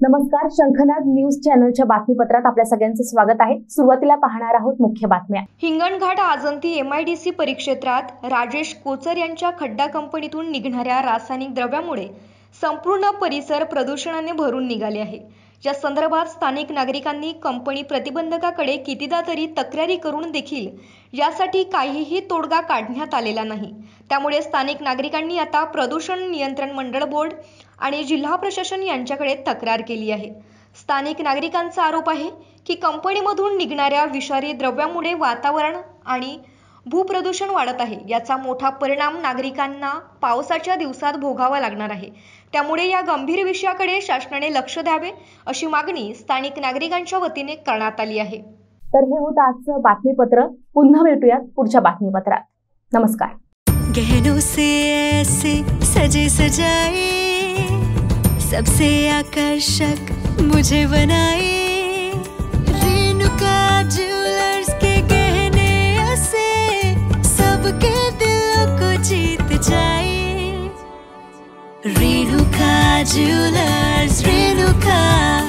नमस्कार, शंखनाद न्यूज चॅनलच्या बातमीपत्रात आपल्या सगळ्यांचं स्वागत आहे। सुरुवातीला पाहणार आहोत मुख्य बातम्या। हिंगणघाट आजंती एमआयडीसी परिक्षेत्रात राजेश कोचर यांच्या खड्डा कंपनीतून निघणाऱ्या रासायनिक द्रव्यामुळे संपूर्ण परिसर प्रदूषणाने भरून निघाले आहे। या संदर्भात स्थानिक नागरिकांनी कंपनी प्रतिबंधकाकडे कितीदा तरी तक्रारी करून देखील यासाठी काहीही तोडगा काढण्यात आलेला नाही। त्यामुळे स्थानिक नागरिकांनी आता प्रदूषण नियंत्रण मंडळ बोर्ड आणि जिल्हा प्रशासन यांच्याकडे तक्रार केली आहे। स्थानिक नागरिकांचा आरोप आहे की कंपनीमधून निघणाऱ्या विषारी द्रव्यामुळे वातावरण आणि भूप्रदूषण वाढत आहे। याचा मोठा परिणाम नागरिकांना पावसाच्या दिवसात भोगावा लागणार आहे। त्यामुळे या गंभीर विषयाकडे शासनाने लक्ष द्यावे अशी मागणी स्थानिक नागरिकांच्या वतीने करण्यात आली आहे। तर हे होतं आजचं बातमीपत्र। पुन्हा भेटूयात पुढच्या बातमीपत्रात। नमस्कार। गहनों से ऐसे सजे सजाए, सबसे आकर्षक मुझे बनाए, रेणुका ज्वेलर्स के गहने ऐसे सबके दिलों को जीत जाए। Renuka jewellers, Renuka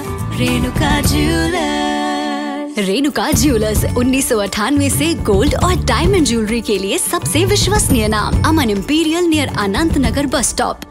jewellers. Renuka jewellers 1998 से गोल्ड और डायमंड ज्वेलरी के लिए सबसे विश्वसनीय नाम। Aman imperial near Anant Nagar bus stop.